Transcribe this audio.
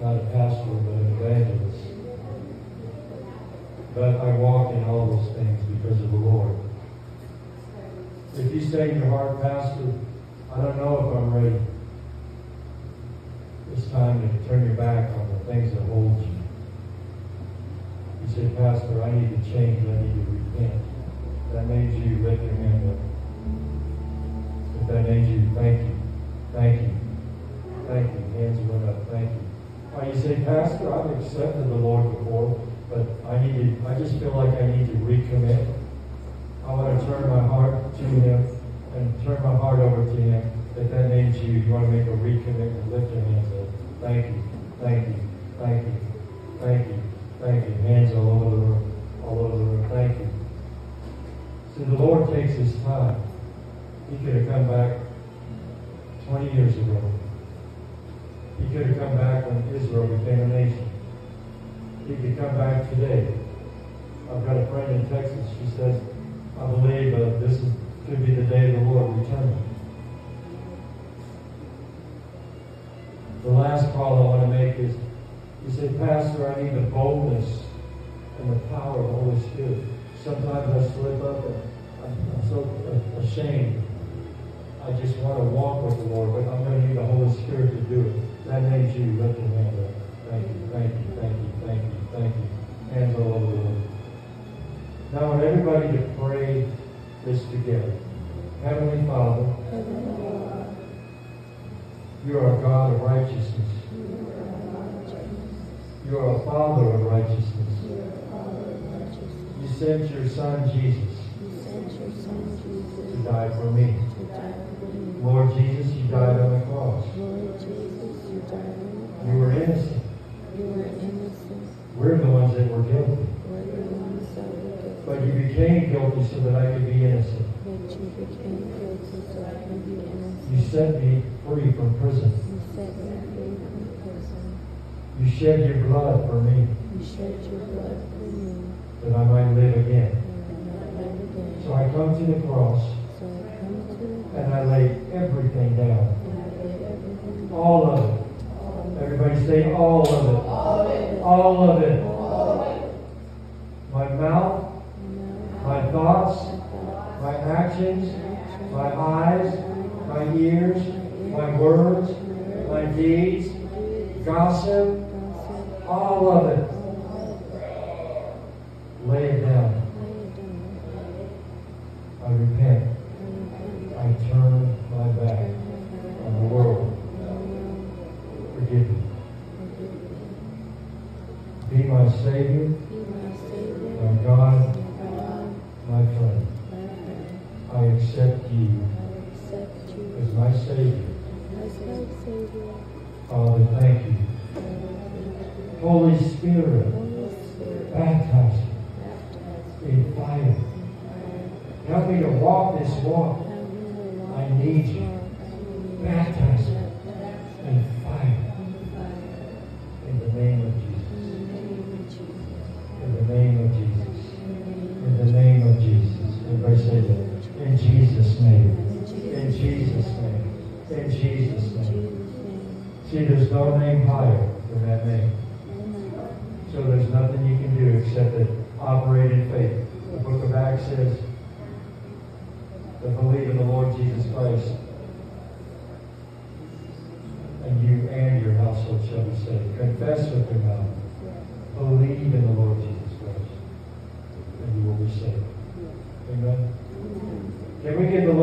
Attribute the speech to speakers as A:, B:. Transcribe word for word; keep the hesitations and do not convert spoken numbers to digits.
A: not a pastor, but an evangelist. But I walk in all those things because of the Lord. If you say in your heart, Pastor, I don't know if I'm ready, it's time to turn your back on the things that hold you. You say, Pastor, I need to change, I need to repent. That means you lift your hand up. If that means you, thank you, thank you, thank you. Hands went up, thank you. Or you say, Pastor, I've accepted the Lord before, but I need to, I just feel like I need to recommit. I want to turn my heart to Him and turn my heart over to Him. If that means you, you want to make a recommitment, lift your hands up. Thank you, thank you, thank you, thank you, thank you. Hands all over the room, all over the room. Thank you. See, the Lord takes His time. He could have come back twenty years ago. He could have come back when Israel became a nation. He could come back today. I've got a friend in Texas. She says, I believe uh, this is, could be the day of the Lord returning. The last call I want to make is, you say, Pastor, I need the boldness and the power of the Holy Spirit. Sometimes I slip up and I'm, I'm so ashamed. I just want to walk with the Lord, but I'm going to need the Holy Spirit to do it. That means you lift your hand up. Thank you, thank you, thank you, thank you, thank you. Hands all over the room. Now I want everybody to pray this together. Heavenly Father, you are a God of righteousness. You are a Father of righteousness. You sent your Son Jesus to die for me. Lord Jesus, you died on the cross. You were innocent. We're the ones that were guilty. But you became guilty so that I could be innocent. You set me free from prison. You shed your blood for me. That I might live again. So I come to the cross and I lay everything down. All of it. Everybody say all of it. All of it. My mouth, my thoughts, my actions, my eyes, my ears, my words, my deeds, gossip, all of it. Lay it down. I repent. I turn my back on the world. Forgive me. Be my Savior, my God, my friend. I accept you as my Savior. Father, thank you. Holy Spirit, baptize me in fire. Help me to walk this walk. I need you. Baptize me in fire. In the name of Jesus. In the name of Jesus. In the name of Jesus. Everybody say that. In Jesus' name. In Jesus' name. In Jesus' name. See, there's no name higher than that name. So there's nothing you can do except to operate in faith. The book of Acts says to believe in the Lord Jesus Christ, and you and your household shall be saved. Confess with your mouth. Believe in the Lord Jesus Christ, and you will be saved. Amen. Can we give the Lord